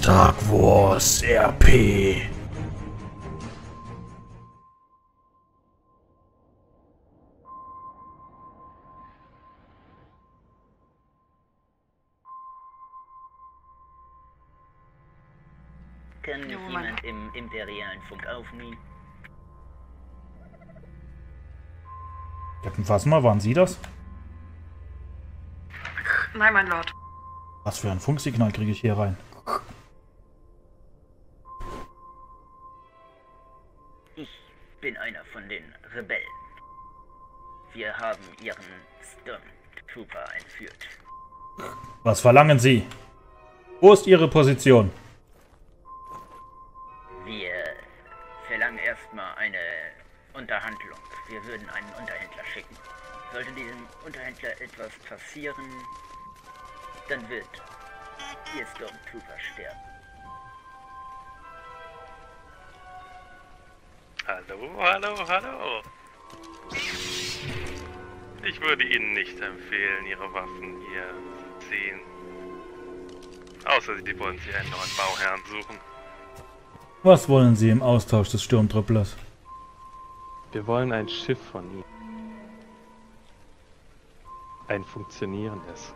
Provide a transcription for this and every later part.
Dark Wars RP. Kann jemand im imperialen Funk aufnehmen? Captain Phasma, waren Sie das? Nein, mein Lord. Was für ein Funksignal kriege ich hier rein? Ich bin einer von den Rebellen. Wir haben ihren Stormtrooper entführt. Was verlangen Sie? Wo ist Ihre Position? Wir verlangen erstmal eine Unterhandlung. Wir würden einen Unterhändler schicken. Sollte diesem Unterhändler etwas passieren, dann wird Ihr Stormtrooper sterben. Hallo. Ich würde Ihnen nicht empfehlen, Ihre Waffen hier zu ziehen. Außer Sie wollen sich einen neuen Bauherrn suchen. Was wollen Sie im Austausch des Sturmtrupplers? Wir wollen ein Schiff von ihm. Ein funktionierendes.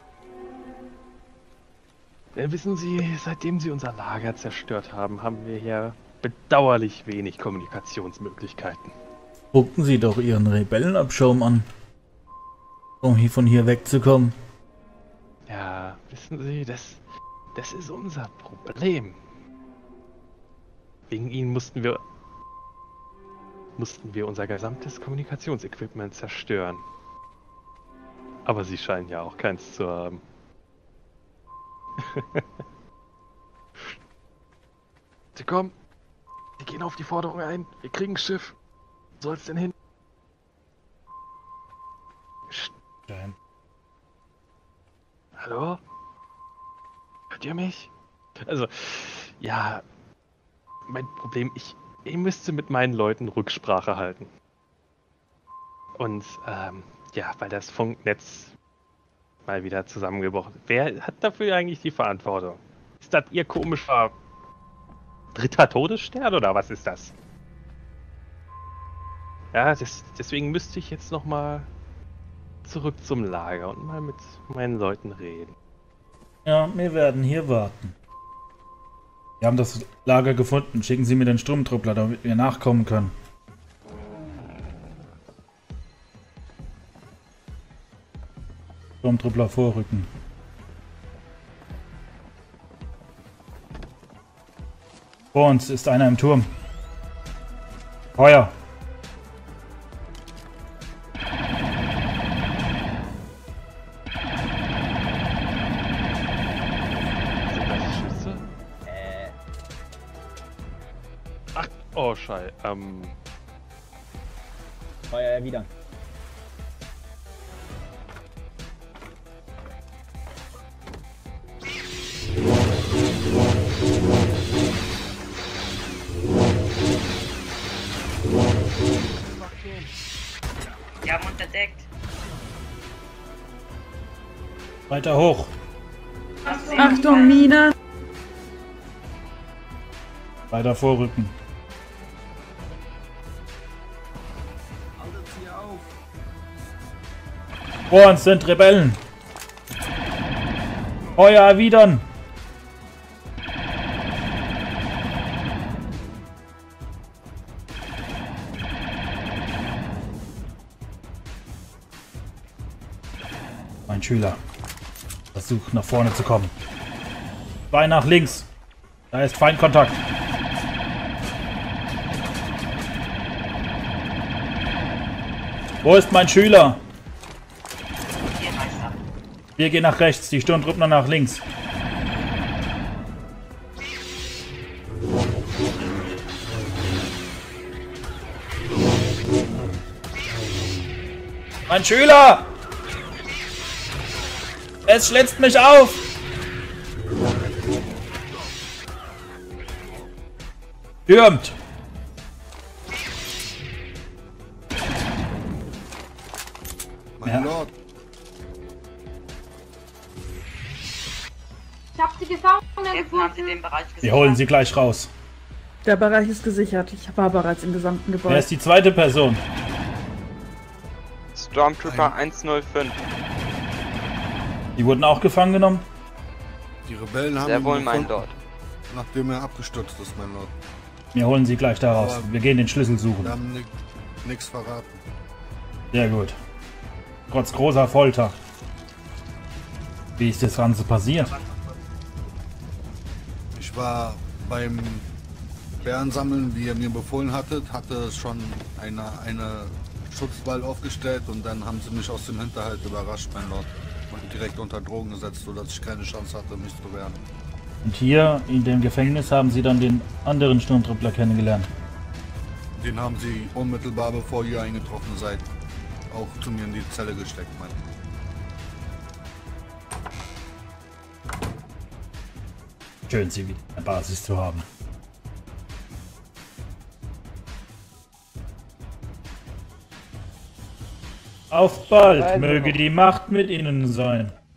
Wissen Sie, seitdem Sie unser Lager zerstört haben, haben wir hier bedauerlich wenig Kommunikationsmöglichkeiten. Gucken Sie doch Ihren Rebellenabschaum an, um hier von hier wegzukommen. Ja, wissen Sie, das ist unser Problem. Wegen Ihnen mussten wir unser gesamtes Kommunikationsequipment zerstören. Aber Sie scheinen ja auch keins zu haben. Sie kommen. Wir gehen auf die Forderung ein. Wir kriegen ein Schiff. Wo soll's denn hin? Nein. Hallo? Hört ihr mich? Also, ja, mein Problem, ich müsste mit meinen Leuten Rücksprache halten. Und, ja, weil das Funknetz mal wieder zusammengebrochen ist. Wer hat dafür eigentlich die Verantwortung? Ist das Ihr komischer dritter Todesstern oder was ist das? Ja, deswegen müsste ich jetzt nochmal zurück zum Lager und mal mit meinen Leuten reden. Ja, wir werden hier warten. Wir haben das Lager gefunden. Schicken Sie mir den Sturmtruppler, damit wir nachkommen können. Sturmtruppler vorrücken. Vor uns ist einer im Turm. Feuer! Sind das Schüsse? Ach, oh Schei, Feuer erwidern. Wir haben uns entdeckt. Weiter hoch! Achtung, Mine! Weiter vorrücken. Vor uns sind Rebellen. Feuer erwidern. Mein Schüler versucht nach vorne zu kommen. Zwei nach links. Da ist Feindkontakt. Wo ist mein Schüler? Wir gehen nach rechts, die Sturmtruppler nach links. Mein Schüler! Es schlitzt mich auf! Stürmt! Mein Lord, Ich habe die Gefangenen Jetzt haben sie gefunden. den Bereich gesichert. Wir holen sie gleich raus. Der Bereich ist gesichert. Ich war bereits im gesamten Gebäude. Wer ist die zweite Person? Stormtrooper 105. Die wurden auch gefangen genommen? Die Rebellen haben Sehr ihn wohl, mein gefunden, Lord. nachdem er abgestürzt ist, mein Lord. Wir holen sie gleich da raus. Aber- Wir gehen den Schlüssel suchen. Wir haben nichts verraten. Sehr gut. Trotz großer Folter. Wie ist das Ganze passiert? Ich war beim Bärensammeln, wie ihr mir befohlen hattet, hatte schon eine Schutzwall aufgestellt und dann haben sie mich aus dem Hinterhalt überrascht, mein Lord. Und direkt unter Drogen gesetzt, sodass ich keine Chance hatte, mich zu wehren. Und hier in dem Gefängnis haben sie dann den anderen Sturmtruppler kennengelernt. Den haben sie unmittelbar bevor ihr eingetroffen seid, auch zu mir in die Zelle gesteckt, mein. Schön, sie wieder eine Basis zu haben. Auf bald, Also. möge die Macht mit ihnen sein.